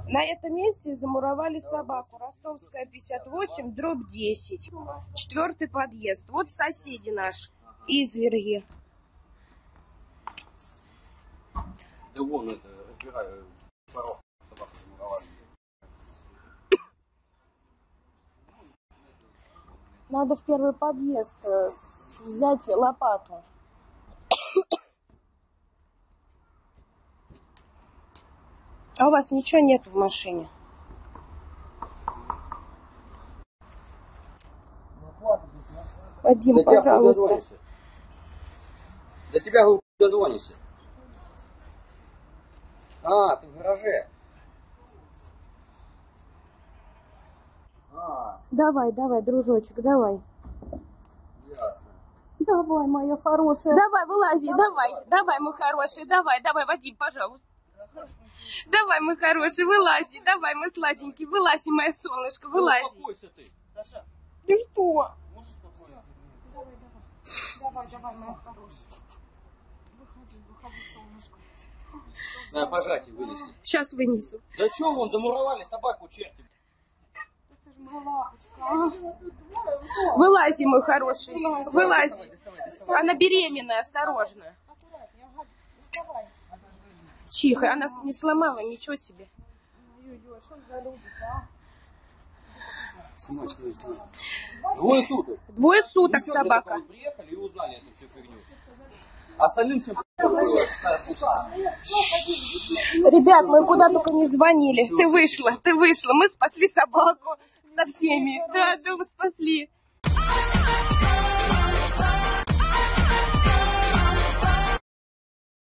На этом месте замуровали собаку. Ростовская, 58/10. 4-й подъезд. Вот соседи наши, изверги. Да вон это, разбираю, порог собаку замуровали. Надо в 1-й подъезд взять лопату. А у вас ничего нет в машине? Вадим, да пожалуйста. До тебя дозвонишься. А, ты в гараже. Давай, давай, дружочек, давай. Ясно. Давай, моя хорошая. Давай, вылази, давай, мой хороший, давай, Вадим, пожалуйста. Давай, мой хороший, вылази, давай, мой сладенький, вылази, моя солнышко, вылази. Успокойся ты. Саша. Ты что? Можешь успокоиться? Давай, моя хорошая. Выходи, солнышко. На пожатие вынеси. Сейчас вынесу. Да что вон, замуровали собаку, черти. Это же моя лапочка. Вылази, мой хороший, вылази. Она беременная, осторожно. Тихо, она не сломала, ничего себе. Двое суток. Двое суток собака. Приехали и узнали эту всю фигню. Остальным всем... Ребят, мы куда только не звонили. Ты вышла. Мы спасли собаку со всеми. Да, мы спасли.